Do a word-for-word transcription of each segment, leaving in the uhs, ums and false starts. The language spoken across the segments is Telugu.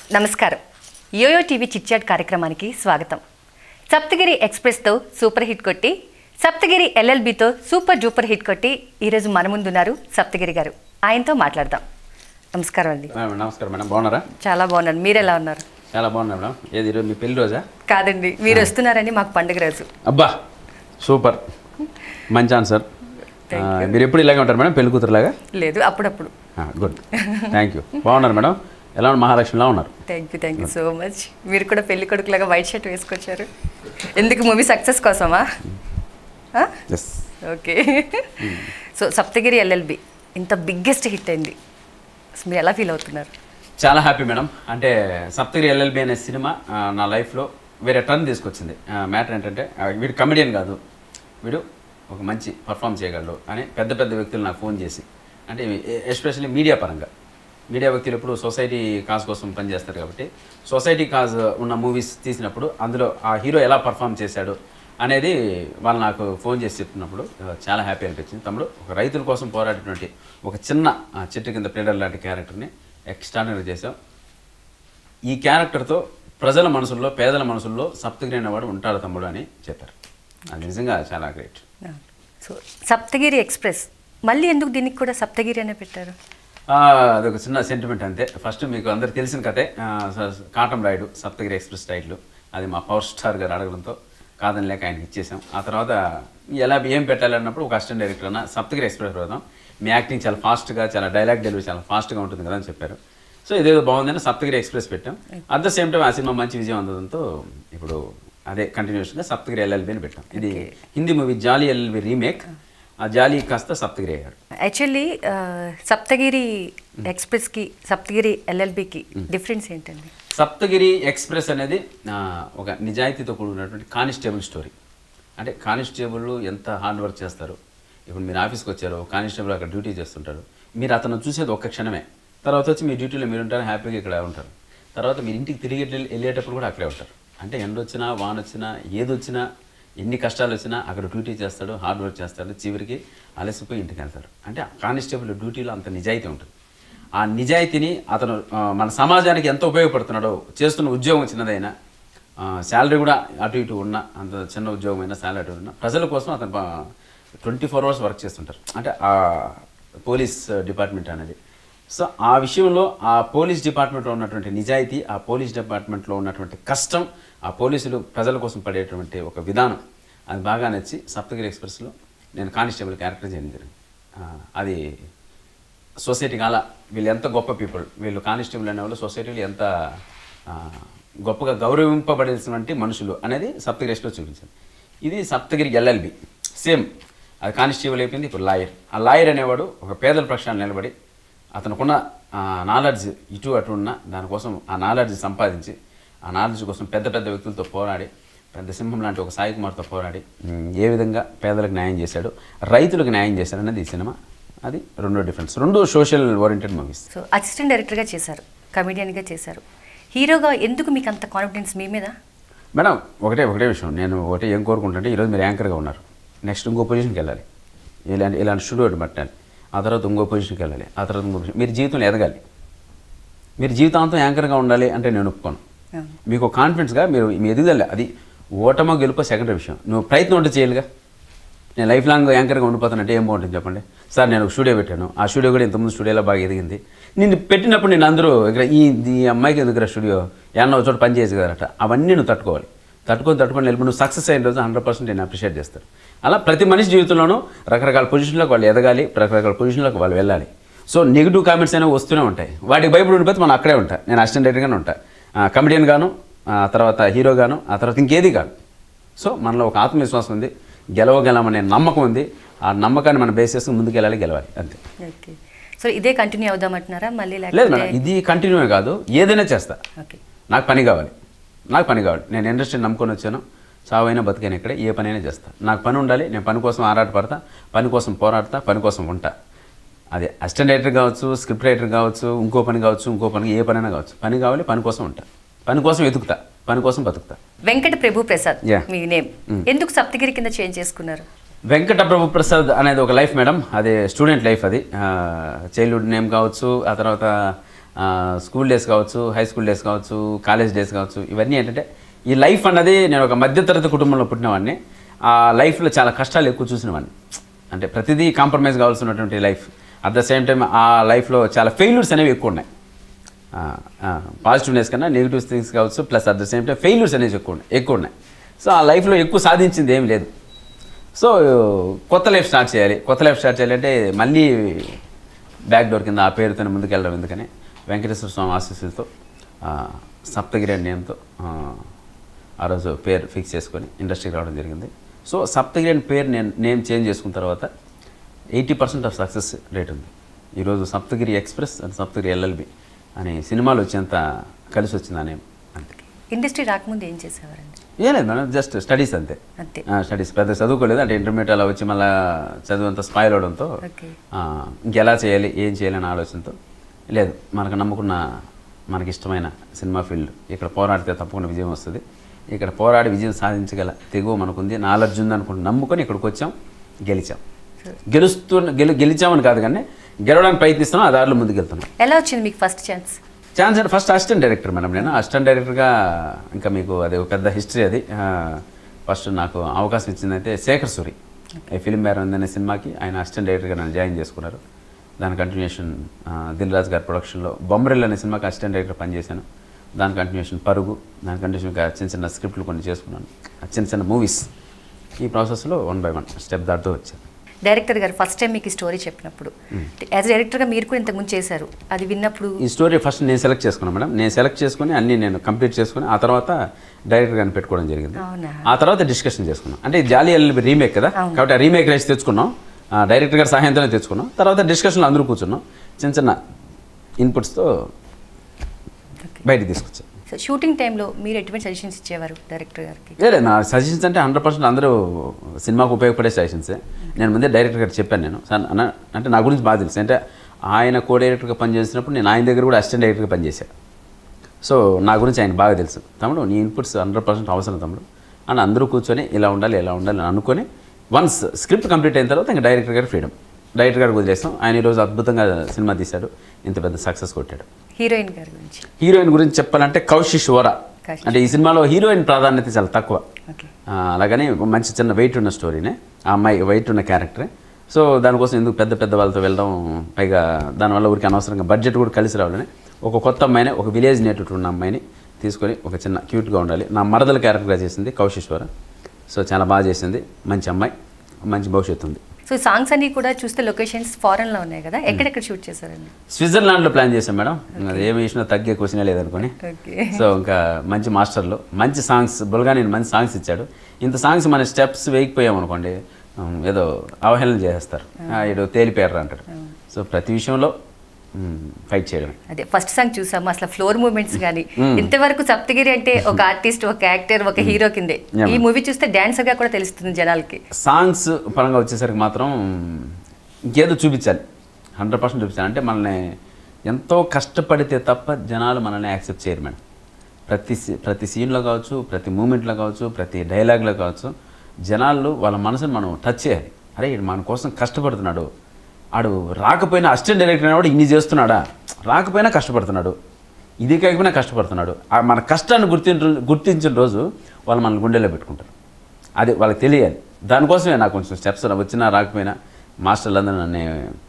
నమస్కారం YoyoTv చిట్ చాట్ కార్యక్రమానికి స్వాగతం. సప్తగిరి ఎక్స్‌ప్రెస్ తో సూపర్ హిట్ కొట్టి సప్తగిరి L L B తో సూపర్ డూపర్ హిట్ కొట్టి ఈ రోజు మన ముందు ఉన్నారు సప్తగిరి గారు. ఆయనతో మాట్లాడదాం. నమస్కారం అండి. నమస్కారం మేడం, బాగున్నారా? చాలా బాగున్నాను. మీరు ఎలా ఉన్నారు? చాలా బాగున్నాను మేడం. ఏది ఈరోజు మీ పెళ్లి రోజా? కాదండి, మీరు వస్తున్నారని మాకు పండుగ రోజు. అబ్బా సూపర్, మంచి ఆన్సర్. మీరు ఎప్పుడు ఇలాగే ఉంటారు మేడం, పెళ్లి కూతురులాగా? లేదు, అప్పుడప్పుడు. Good, thank you. బాగున్నారు మేడం, ఎలా ఉన్నారు? మహాలక్ష్మిలా ఉన్నారు. Thank you thank you so much. మీరు కూడా పెళ్లి కొడుకులాగా వైట్ షర్ట్ వేసుకొచ్చారు. ఎందుకు, మూవీ సక్సెస్ కోసమా? Okay. So Saptagiri L L B ఇంత బిగ్గెస్ట్ హిట్ అయింది, మీరు ఎలా ఫీల్ అవుతున్నారు? చాలా హ్యాపీ మేడం. అంటే సప్తగిరి L L B అనే సినిమా నా లైఫ్లో వేరే టర్న్ తీసుకొచ్చింది. మ్యాటర్ ఏంటంటే వీడు కమెడియన్ కాదు, వీడు ఒక మంచి పర్ఫామ్ చేయగలడు అని పెద్ద పెద్ద వ్యక్తులు నాకు ఫోన్ చేసి, అంటే ఎస్పెషల్లీ మీడియా పరంగా, మీడియా వ్యక్తులు ఎప్పుడు సొసైటీ కాజ్ కోసం పనిచేస్తారు కాబట్టి సొసైటీ కాజ్ ఉన్న మూవీస్ తీసినప్పుడు అందులో ఆ హీరో ఎలా పర్ఫామ్ చేశాడు అనేది వాళ్ళు నాకు ఫోన్ చేసి చెప్తున్నప్పుడు చాలా హ్యాపీ అనిపించింది. తమ్ముడు, ఒక రైతుల కోసం పోరాడేటువంటి ఒక చిన్న చెట్టు కింద ప్లేడర్ లాంటి క్యారెక్టర్ని ఎక్స్ట్రాడినరీ చేశాం. ఈ క్యారెక్టర్తో ప్రజల మనసుల్లో, పేదల మనసుల్లో సప్తగిరి అనేవాడు ఉంటాడు తమ్ముడు అని చెప్పారు. అది నిజంగా చాలా గ్రేట్. సో సప్తగిరి ఎక్స్‌ప్రెస్ మళ్ళీ ఎందుకు దీనికి కూడా సప్తగిరి అనే పెట్టారు? అదొక చిన్న సెంటిమెంట్ అంతే. ఫస్ట్ మీకు అందరు తెలిసిన కథే, Katamarayudu Saptagiri Express title. అది మా పవర్ స్టార్ గారు అడగడంతో కాదని లేక ఆయనకి ఇచ్చేసాం. ఆ తర్వాత ఎలా ఏం పెట్టాలన్నప్పుడు ఒక అసిస్టెంట్ డైరెక్టర్ అన్న సప్తగిరి ఎక్స్‌ప్రెస్ పెడదాం, మీ యాక్టింగ్ చాలా ఫాస్ట్గా, చాలా డైలాగ్ డెలివరీ చాలా ఫాస్ట్గా ఉంటుంది కదా అని చెప్పారు. సో ఇదేదో బాగుందని సప్తగిరి ఎక్స్‌ప్రెస్ పెట్టాం. అట్ ద సేమ్ టైం ఆ సినిమా మంచి విజయం అందడంతో ఇప్పుడు అదే కంటిన్యూషన్గా సప్తగిరి L L B అని పెట్టాం. ఇది Hindi movie Jolly L L B remake. ఆ జాలీ కాస్త సప్తగిరి అయ్యాడు. యాక్చువల్లీ సప్తగిరి ఎక్స్‌ప్రెస్కి సప్తగిరి L L Bకి డిఫరెన్స్ ఏంటండి? సప్తగిరి ఎక్స్‌ప్రెస్ అనేది ఒక నిజాయితీతో కూడుకున్నటువంటి కానిస్టేబుల్ స్టోరీ. అంటే కానిస్టేబుల్ ఎంత హార్డ్ వర్క్ చేస్తారు. ఇప్పుడు మీరు ఆఫీస్కి వచ్చారు, కానిస్టేబుల్ అక్కడ డ్యూటీ చేస్తుంటారు, మీరు అతను చూసేది ఒక్క క్షణమే. తర్వాత వచ్చి మీ డ్యూటీలో మీరు ఉంటారు, హ్యాపీగా ఇక్కడ ఉంటారు. తర్వాత మీరు ఇంటికి తిరిగి వెళ్ళేటప్పుడు కూడా అక్కడే ఉంటారు. అంటే ఎండ వచ్చినా, వాన వచ్చినా, ఏది వచ్చినా, ఎన్ని కష్టాలు వచ్చినా అక్కడ డ్యూటీ చేస్తాడు, హార్డ్ వర్క్ చేస్తాడు, చివరికి అలసిపోయి ఇంటికి వెళ్తాడు. అంటే కానిస్టేబుల్ డ్యూటీలో అంత నిజాయితీ ఉంటుంది. ఆ నిజాయితీని అతను మన సమాజానికి ఎంత ఉపయోగపడుతున్నాడో, చేస్తున్న ఉద్యోగం చిన్నదైనా, శాలరీ కూడా అటు ఇటు ఉన్న, అంత చిన్న ఉద్యోగం అయినా శాలరీ అటు ఉన్న, ప్రజల కోసం అతను ట్వంటీ ఫోర్ అవర్స్ వర్క్ చేస్తుంటారు. అంటే ఆ పోలీస్ డిపార్ట్మెంట్ అనేది. సో ఆ విషయంలో ఆ పోలీస్ డిపార్ట్మెంట్లో ఉన్నటువంటి నిజాయితీ, ఆ పోలీస్ డిపార్ట్మెంట్లో ఉన్నటువంటి కష్టం, ఆ పోలీసులు ప్రజల కోసం పడేటువంటి ఒక విధానం, అది బాగా నచ్చి సప్తగిరి ఎక్స్‌ప్రెస్లో నేను కానిస్టేబుల్ క్యారెక్టర్ చేయడం జరిగింది. అది సొసైటీకి అలా వీళ్ళు ఎంత గొప్ప పీపుల్, వీళ్ళు కానిస్టేబుల్ అనేవాళ్ళు సొసైటీలో ఎంత గొప్పగా గౌరవింపబడాల్సినటువంటి మనుషులు అనేది సప్తగిరి ఎక్స్‌ప్రెస్ చూపించారు. ఇది Saptagiri L L B same. అది కానిస్టేబుల్ అయిపోయింది, ఇప్పుడు లాయర్. ఆ లాయర్ అనేవాడు ఒక పేదల పక్షాన నిలబడి అతనుకున్న నాలెడ్జ్ ఇటు అటు ఉన్న దానికోసం ఆ నాలెడ్జ్ సంపాదించి ఆ నాలెడ్జ్ కోసం పెద్ద పెద్ద వ్యక్తులతో పోరాడి, పెద్ద సింహం లాంటి ఒక సాయి కుమార్తో పోరాడి ఏ విధంగా పేదలకు న్యాయం చేశాడు, రైతులకు న్యాయం చేశాడు అనేది ఈ సినిమా. అది రెండో డిఫరెన్స్. రెండు social oriented movies. So assistant డైరెక్టర్గా చేశారు, కమెడియన్గా చేశారు, హీరోగా ఎందుకు మీకు అంత కాన్ఫిడెన్స్ మీ మీద? మేడం ఒకటే ఒకటే విషయం, నేను ఒకటే ఏం కోరుకుంటుంటే, ఈరోజు మీరు యాంకర్గా ఉన్నారు, నెక్స్ట్ ఇంకో పొజిషన్కి వెళ్ళాలి, ఇలాంటి ఇలాంటి స్టూడియో పట్టాలి, ఆ తర్వాత ఇంకో పొజిషన్కి వెళ్ళాలి, ఆ తర్వాత ఇంకో పొజిషన్. మీరు జీవితంలో ఎదగాలి, మీరు జీవితాంతం యాంకర్గా ఉండాలి అంటే నేను ఒప్పుకోను. మీకు కాన్ఫిడెన్స్గా మీరు మీ ఎదుగుదల, అది ఓటమో గెలుపో సెకండరీ విషయం, నువ్వు ప్రయత్నం ఉంటే చేయాలిగా. నేను లైఫ్ లాంగ్ యాంకర్గా ఉండిపోతానంటే ఏం బాగుంటుంది చెప్పండి. సార్ నేను ఒక స్టూడియో పెట్టాను, ఆ స్టూడియో కూడా ఇంతకుముందు స్టూడియోలో బాగా ఎదిగింది, నేను పెట్టినప్పుడు నేను అందరూ ఇక్కడ ఈ ఈ అమ్మాయికి దగ్గర స్టూడియో ఏమన్నా ఒక చోట పని చేయదు కదట, అవన్నీ నువ్వు తట్టుకోవాలి. తట్టుకొని తట్టుకొని వెళ్ళి నువ్వు సక్సెస్ అయిన రోజు హండ్రెడ్ పర్సెంట్ నేను అప్రిషియేట్ చేస్తాను. అలా ప్రతి మనిషి జీవితంలోనూ రకరకాల పొజిషన్లోకి వాళ్ళు ఎదగాలి, రకరకాల పొజిషన్లోకి వాళ్ళు వెళ్ళాలి. సో నెగిటివ్ కామెంట్స్ అనేవి వస్తూనే ఉంటాయి, వాటికి భయపడి ఉండిపోతే మనం అక్కడే ఉంటాయి. నేను అసిస్టెంట్ డైరెక్టర్గానే ఉంటా, కమెడియన్ గాను, ఆ తర్వాత హీరో గాను, ఆ తర్వాత ఇంకేది కాదు. సో మనలో ఒక ఆత్మవిశ్వాసం ఉంది, గెలవగలమనే నమ్మకం ఉంది. ఆ నమ్మకాన్ని మనం బేస్ చేసుకుని ముందుకు వెళ్ళాలి, గెలవాలి, అంతే. ఓకే. సో ఇదే కంటిన్యూ అవుదామంటున్నారా మళ్ళీ? లేదు మేడం, ఇది కంటిన్యూ కాదు, ఏదైనా చేస్తా. ఓకే. నాకు పని కావాలి, నాకు పని కావాలి. నేను ఇండస్ట్రీని నమ్ముకొని వచ్చాను, చావైనా బతికైనా ఇక్కడే ఏ పనైనా చేస్తా. నాకు పని ఉండాలి, నేను పని కోసం ఆరాటపడతా, పని కోసం పోరాడతా, పని కోసం ఉంటా. అది అసిస్టెంట్ డైరెక్టర్ కావచ్చు, స్క్రిప్ట్ రైటర్ కావచ్చు, ఇంకో పని కావచ్చు, ఇంకో పని, ఏ పనైనా కావచ్చు, పని కావాలి, పని కోసం ఉంటా, పని కోసం వెతుకుతా, పని కోసం బతుకుతా. వెంకట ప్రభు ప్రసాద్ మీ నేమ్ ఎందుకు సప్తగిరి కింద చేంజ్ చేసుకున్నారు? వెంకట ప్రభు ప్రసాద్ అనేది ఒక లైఫ్ మేడం, అది స్టూడెంట్ లైఫ్. అది చైల్డ్హుడ్ నేమ్ కావచ్చు, ఆ తర్వాత స్కూల్ డేస్ కావచ్చు, హై స్కూల్ డేస్ కావచ్చు, కాలేజ్ డేస్ కావచ్చు, ఇవన్నీ ఏంటంటే ఈ లైఫ్ అన్నది నేను ఒక మధ్యతరగతి కుటుంబంలో పుట్టినవాడిని. ఆ లైఫ్లో చాలా కష్టాలు ఎక్కువ చూసినవాడిని. అంటే ప్రతిదీ కాంప్రమైజ్ కావాల్సినటువంటి life. At the same time ఆ లైఫ్లో చాలా ఫెయిల్యూర్స్ అనేవి ఎక్కువ ఉన్నాయి. పాజిటివ్నెస్ కన్నా నెగిటివ్ థింగ్స్ కావచ్చు, plus at the same time failures అనేవి ఎక్కువ ఉన్నాయి ఎక్కువ ఉన్నాయి సో ఆ లైఫ్లో ఎక్కువ సాధించింది ఏం లేదు. సో కొత్త లైఫ్ స్టార్ట్ చేయాలి. కొత్త లైఫ్ స్టార్ట్ చేయాలంటే మళ్ళీ బ్యాక్ డోర్ కింద ఆ పేరుతో ముందుకు వెళ్ళడం ఎందుకని వెంకటేశ్వర స్వామి ఆశీస్సులతో సప్తగిరి అనే నేమ్తో ఆ రోజు పేరు ఫిక్స్ చేసుకొని ఇండస్ట్రీకి రావడం జరిగింది. సో సప్తగిరి అనే పేరు నేను నేమ్ చేంజ్ చేసుకున్న తర్వాత eighty percent of success rate ఉంది. ఈరోజు Saptagiri Express and Saptagiri LLB అనే సినిమాలు వచ్చేంత కలిసి వచ్చింది ఆ నేమ్. అంతే. ఇండస్ట్రీ రాకముందు ఏం చేసేవారండి? ఏం లేదు మేడం, జస్ట్ స్టడీస్ అంతే. స్టడీస్ పెద్ద చదువుకోలేదు. అంటే ఇంటర్మీడియట్ అలా వచ్చి మళ్ళీ చదువు అంతా స్పాయిల్ అవడంతో ఇంకెలా చేయాలి ఏం చేయాలని ఆలోచనతో లేదు, మనకు నమ్ముకున్న మనకి ఇష్టమైన సినిమా ఫీల్డ్ ఇక్కడ పోరాడితే తప్పకుండా విజయం వస్తుంది, ఇక్కడ పోరాడి విజయం సాధించగల తెగువ మనకుంది, నాలెడ్జ్ ఉంది అనుకుంటూ నమ్ముకొని ఇక్కడికి వచ్చాం, గెలిచాం. గెలుస్తూ గెలు గెలిచామని కాదు కానీ గెలవడానికి ప్రయత్నిస్తున్నాం, ఆ దారిలో ముందుకు వెళ్తున్నాం. ఎలా వచ్చింది మీకు ఫస్ట్ ఛాన్స్? ఛాన్స్ అంటే ఫస్ట్ అసిస్టెంట్ డైరెక్టర్ మేడం. నేను అసిస్టెంట్ డైరెక్టర్గా ఇంకా మీకు అది ఒక పెద్ద హిస్టరీ. అది ఫస్ట్ నాకు అవకాశం ఇచ్చిందైతే శేఖర్ సూరి ఈ ఫిలిం బ్యార్ అనే సినిమాకి ఆయన అసిస్టెంట్ డైరెక్టర్గా నన్ను జాయిన్ చేసుకున్నారు. దాని కంటిన్యూషన్ దిల్ రాజు గారి ప్రొడక్షన్లో బొమ్మరిల్ అనే సినిమాకి అసిస్టెంట్ డైరెక్టర్ పనిచేశాను. దాని కంటిన్యూషన్ పరుగు, దాని కంటిన్యూషన్ చిన్న చిన్న స్క్రిప్ట్లు కొన్ని చేసుకున్నాను, చిన్న చిన్న మూవీస్. ఈ ప్రాసెస్లో వన్ బై వన్ స్టెప్ దాటుతూ వచ్చాను. డైరెక్టర్ గారు ఫస్ట్ టైం మీకు ఈ స్టోరీ చెప్పినప్పుడు యాజ్ డైరెక్టర్గా మీరు కూడా ఇంతకుముందు చేశారు, అది విన్నప్పుడు ఈ స్టోరీ ఫస్ట్ నేను సెలెక్ట్ చేసుకున్నాను మేడం. నేను సెలెక్ట్ చేసుకుని అన్నీ నేను కంప్లీట్ చేసుకుని ఆ తర్వాత డైరెక్టర్ గారిని పెట్టుకోవడం జరిగింది. ఆ తర్వాత డిస్కషన్ చేసుకున్నాం. అంటే జాలీ ఎల్ఎల్బి రీమేక్ కదా, కాబట్టి ఆ రీమేక్ రైట్స్ తెచ్చుకున్నాం, డైరెక్టర్ గారి సహాయంతోనే తెచ్చుకున్నాం. తర్వాత డిస్కషన్లో అందరూ కూర్చున్నాం, చిన్న చిన్న ఇన్పుట్స్తో బయటికి తీసుకొచ్చాం. సో షూటింగ్ టైంలో మీరు ఎటువంటి సజెషన్స్ ఇచ్చేవారు డైరెక్టర్ గారికి? లేదు, నా సజెషన్స్ అంటే హండ్రెడ్ పర్సెంట్ అందరూ సినిమాకు ఉపయోగపడే సజెషన్సే. నేను ముందే డైరెక్టర్ గారు చెప్పాను. నేను సార్ అన్న అంటే నా గురించి బాగా తెలుసు. అంటే ఆయన కో డైరెక్టర్గా పనిచేసినప్పుడు నేను ఆయన దగ్గర కూడా అసిస్టెంట్ డైరెక్టర్గా పనిచేశాను. సో నా గురించి ఆయన బాగా తెలుసు. తమ్ముడు నీ ఇన్పుట్స్ హండ్రెడ్ పర్సెంట్ అవసరం తమ్ముడు అని అందరూ కూర్చొని ఇలా ఉండాలి ఇలా ఉండాలి అని అనుకొని వన్స్ స్క్రిప్ట్ కంప్లీట్ అయిన తర్వాత ఇంకా డైరెక్టర్ గారు ఫ్రీడమ్, డైరెక్టర్ గారికి వదిలేస్తాం. ఆయన ఈరోజు అద్భుతంగా సినిమా తీశాడు, ఇంత పెద్ద సక్సెస్ కొట్టాడు. హీరోయిన్ గారి గురించి హీరోయిన్ గురించి చెప్పాలంటే కౌశిష్ వోరా. అంటే ఈ సినిమాలో హీరోయిన్ ప్రాధాన్యత చాలా తక్కువ. అలాగని మంచి చిన్న వెయిట్ ఉన్న స్టోరీనే, ఆ అమ్మాయి వెయిట్ ఉన్న క్యారెక్టరే. సో దానికోసం ఎందుకు పెద్ద పెద్ద వాళ్ళతో వెళ్ళడం, పైగా దానివల్ల ఊరికి అనవసరంగా బడ్జెట్ కూడా కలిసి రావాలని ఒక కొత్త అమ్మాయిని, ఒక విలేజ్ నేటివ్ ఉన్న అమ్మాయిని తీసుకొని ఒక చిన్న క్యూట్గా ఉండాలి. నా మరదల క్యారెక్టర్గా చేసింది కౌశిష్ వోరా. సో చాలా బాగా చేసింది, మంచి అమ్మాయి, మంచి భవిష్యత్తు ఉంది. సో సాంగ్స్ అన్ని కూడా చూస్తే లొకేషన్స్ ఫారెన్లో ఉన్నాయి కదా, ఎక్కడెక్కడ షూట్ చేశారండి? స్విట్జర్లాండ్లో ప్లాన్ చేశాం మేడం. అది ఏమి ఇచ్చినా తగ్గే క్వశ్చనే లేదనుకోని. సో ఇంకా మంచి మాస్టర్లు మంచి సాంగ్స్, బుల్గాని మంచి సాంగ్స్ ఇచ్చాడు. ఇంత సాంగ్స్ మన స్టెప్స్ వేయకపోయాం అనుకోండి ఏదో అవహేళన చేసేస్తారు, ఏదో తేలిపోయారు అంటారు. సో ప్రతి విషయంలో ఫైట్ చేయడం. అదే ఫస్ట్ సాంగ్ చూసాము, అసలు ఫ్లోర్ మూమెంట్స్ కానీ ఇంతవరకు సప్తగిరి అంటే ఒక ఆర్టిస్ట్, ఒక యాక్టర్, ఒక హీరో కిందే. ఈ మూవీ చూస్తే డాన్సర్గా కూడా తెలుస్తుంది జనాలకి. సాంగ్స్ పరంగా వచ్చేసరికి మాత్రం ఇంకేదో చూపించాలి, హండ్రెడ్ పర్సెంట్ చూపించాలి. అంటే మనల్ని ఎంతో కష్టపడితే తప్ప జనాలు మనల్ని యాక్సెప్ట్ చేయరు మేడం. ప్రతి ప్రతి సీన్లో కావచ్చు, ప్రతి మూమెంట్లో కావచ్చు, ప్రతి డైలాగ్లో కావచ్చు, జనాలు వాళ్ళ మనసుని మనం టచ్ చేయాలి. అరే మన కోసం కష్టపడుతున్నాడు, ఆడు రాకపోయినా అసిస్టెంట్ డైరెక్టర్ అయినా ఇన్ని చేస్తున్నాడా, రాకపోయినా కష్టపడుతున్నాడు, ఇది కాకపోయినా కష్టపడుతున్నాడు. మన కష్టాన్ని గుర్తి గుర్తించిన రోజు వాళ్ళు మన గుండెలో పెట్టుకుంటారు. అది వాళ్ళకి తెలియాలి. దానికోసమే నాకు కొంచెం స్టెప్స్ వచ్చినా రాకపోయినా మాస్టర్లు అందరూ నన్ను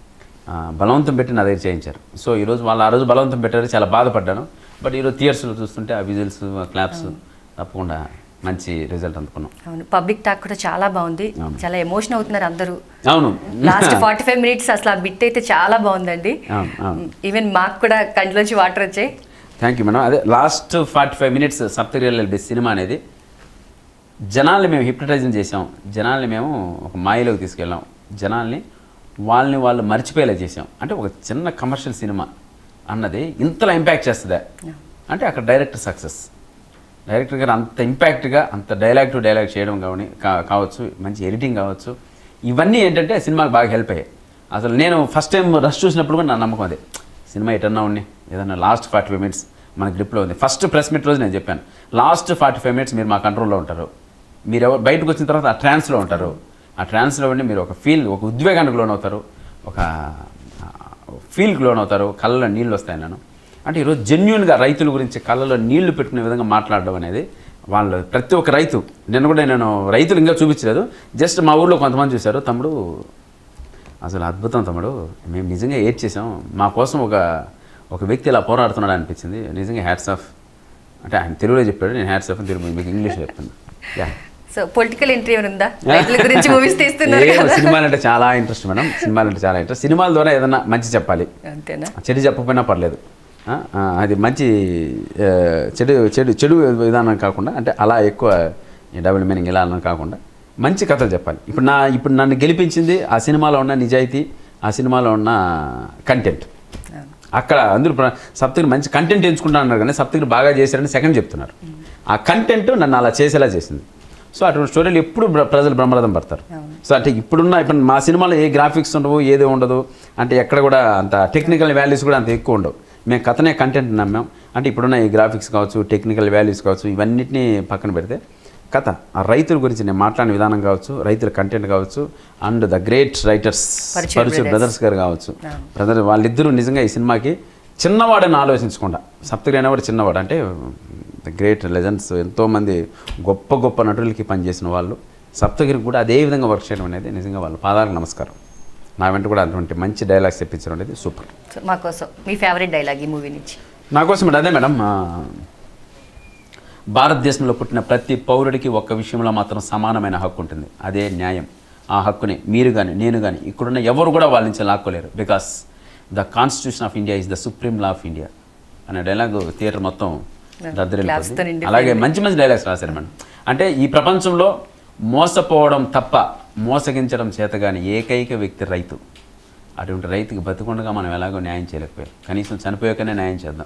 బలవంతం పెట్టి నా దగ్గర చేయించారు. సో ఈరోజు వాళ్ళు ఆ రోజు బలవంతం పెట్టారు, చాలా బాధపడ్డాను. బట్ ఈరోజు థియేటర్స్లో చూస్తుంటే ఆ విజిల్స్, క్లాప్స్ తప్పకుండా మంచి రిజల్ట్ అందుకున్నాం. అవును, పబ్లిక్ టాక్ కూడా చాలా బాగుంది, చాలా ఎమోషన్ అవుతున్నారు అందరూ. అవును, లాస్ట్ ఫార్టీ ఫైవ్ మినిట్స్ అసలు ఆ బిట్ అయితే చాలా బాగుందండి. ఈవెన్ మాకు కూడా కంట్లోంచి వాటర్ వచ్చాయి. Thank you madam. అదే last forty five minutes Saptagiri LLB సినిమా అనేది జనాల్ని మేము హిప్నటైజింగ్ చేసాం, జనాల్ని మేము ఒక మాయలోకి తీసుకెళ్ళాం, జనాల్ని వాళ్ళని వాళ్ళు మర్చిపోయేలా చేసాం. అంటే ఒక చిన్న కమర్షియల్ సినిమా అన్నది ఇంతలా ఇంపాక్ట్ చేస్తుందా అంటే అక్కడ డైరెక్టర్ సక్సెస్. డైరెక్టర్ గారు అంత ఇంపాక్ట్గా అంత డైలాగ్ టు డైలాగ్ చేయడం కానీ కావచ్చు, మంచి ఎడిటింగ్ కావచ్చు, ఇవన్నీ ఏంటంటే సినిమాకి బాగా హెల్ప్ అయ్యాయి. అసలు నేను ఫస్ట్ టైం రష్ చూసినప్పుడు కూడా నా నమ్మకం అదే, సినిమా ఎటన్నా ఉండి ఏదన్నా లాస్ట్ ఫార్టీ ఫైవ్ మినిట్స్ మన గ్రిప్లో ఉంది. ఫస్ట్ ప్రెస్ మీట్ రోజు నేను చెప్పాను, లాస్ట్ ఫార్టీ ఫైవ్ మినిట్స్ మీరు మా కంట్రోల్లో ఉంటారు, మీరు ఎవరు బయటకు వచ్చిన తర్వాత ఆ ట్రాన్స్లో ఉంటారు, ఆ ట్రాన్స్లో ఉండి మీరు ఒక ఫీల్, ఒక ఉద్వేగానికి లోన్ అవుతారు, ఒక ఫీల్కి లోన్ అవుతారు, కళ్ళలో నీళ్ళు వస్తాయి. నేను అంటే ఈరోజు జెన్యున్గా రైతుల గురించి కళ్ళలో నీళ్లు పెట్టుకునే విధంగా మాట్లాడడం అనేది వాళ్ళు ప్రతి ఒక్క రైతు నేను కూడా నేను రైతులు ఇంకా చూపించలేదు జస్ట్ మా ఊళ్ళో కొంతమంది చూశారు తమ్ముడు అసలు అద్భుతం తమ్ముడు మేము నిజంగా ఏడ్ చేసాం మా కోసం ఒక ఒక వ్యక్తి ఇలా పోరాడుతున్నాడు అనిపించింది నిజంగా హ్యాట్స్ ఆఫ్ అంటే ఆయన తెలుగులో చెప్పాడు నేను హ్యాట్స్ ఆఫ్ అని తెలుగు మీకు ఇంగ్లీష్లో చెప్తాను యా సో పొలిటికల్ ఎంట్రీ ఉందా రైతుల గురించి మూవీస్ తీస్తున్నారు కదా సినిమాలు అంటే చాలా ఇంట్రెస్ట్ మేడం సినిమాలు అంటే చాలా ఇంట్రెస్ట్ సినిమాల ద్వారా ఏదైనా మంచి చెప్పాలి అంతేనా చెడు చెప్పకపోయినా పర్లేదు అది మంచి చెడు చెడు చెడు విధానం కాకుండా అంటే అలా ఎక్కువ డబుల్ మీనింగ్ ఇలా అన్న కాకుండా మంచి కథలు చెప్పాలి ఇప్పుడు నా ఇప్పుడు నన్ను గెలిపించింది ఆ సినిమాలో ఉన్న నిజాయితీ ఆ సినిమాలో ఉన్న కంటెంట్ అక్కడ అందరూ సప్తగిరి మంచి కంటెంట్ ఎంచుకుంటా అన్నారు కానీ సప్తగిరి బాగా చేశారని సెకండ్ చెప్తున్నారు ఆ కంటెంట్ నన్ను అలా చేసేలా చేసింది సో అటువంటి స్టోరీలు ఎప్పుడు ప్రజలు బ్రహ్మరథం పడతారు సో అంటే ఇప్పుడున్న ఇప్పుడు మా సినిమాలో ఏ గ్రాఫిక్స్ ఉండవు ఏది ఉండదు అంటే ఎక్కడ కూడా అంత టెక్నికల్ వాల్యూస్ కూడా అంత ఎక్కువ ఉండవు మేము కథనే కంటెంట్ నమ్మాం అంటే ఇప్పుడున్న ఈ గ్రాఫిక్స్ కావచ్చు టెక్నికల్ వాల్యూస్ కావచ్చు ఇవన్నిటిని పక్కన పెడితే కథ ఆ రైతుల గురించి నేను మాట్లాడిన విధానం కావచ్చు రైతుల కంటెంట్ కావచ్చు and the great writers Paruchuri brothers గారు కావచ్చు బ్రదర్ వాళ్ళిద్దరూ నిజంగా ఈ సినిమాకి చిన్నవాడని ఆలోచించకుండా సప్తగిరి అనేవాడు చిన్నవాడు అంటే ద గ్రేట్ లెజెండ్స్ ఎంతోమంది గొప్ప గొప్ప నటులకి పనిచేసిన వాళ్ళు సప్తగిరికి కూడా అదే విధంగా వర్క్ చేయడం అనేది నిజంగా వాళ్ళ పాదాలకు నమస్కారం నా వెంట కూడా అటువంటి మంచి డైలాగ్స్ తెప్పించడం అనేది సూపర్ మా కోసం మీ ఫేవరెట్ డైలాగ్ ఈ మూవీ నుంచి నా కోసం మేడం అదే మేడం భారతదేశంలో పుట్టిన ప్రతి పౌరుడికి ఒక్క విషయంలో మాత్రం సమానమైన హక్కు ఉంటుంది అదే న్యాయం ఆ హక్కుని మీరు కానీ నేను కానీ ఇక్కడున్న ఎవరు కూడా వాళ్ళ నుంచి లాక్కోలేరు because the constitution of India is the supreme law of India అనే డైలాగ్ థియేటర్ మొత్తం దద్దరిల్లిపోతుంది అలాగే మంచి మంచి డైలాగ్స్ రాశారు మేడం అంటే ఈ ప్రపంచంలో మోసపోవడం తప్ప మోసగించడం చేతగాని ఏకైక వ్యక్తి రైతు అటువంటి రైతుకి బతికుండగా మనం ఎలాగో న్యాయం చేయలేకపోయాం కనీసం చనిపోయాకనే న్యాయం చేద్దాం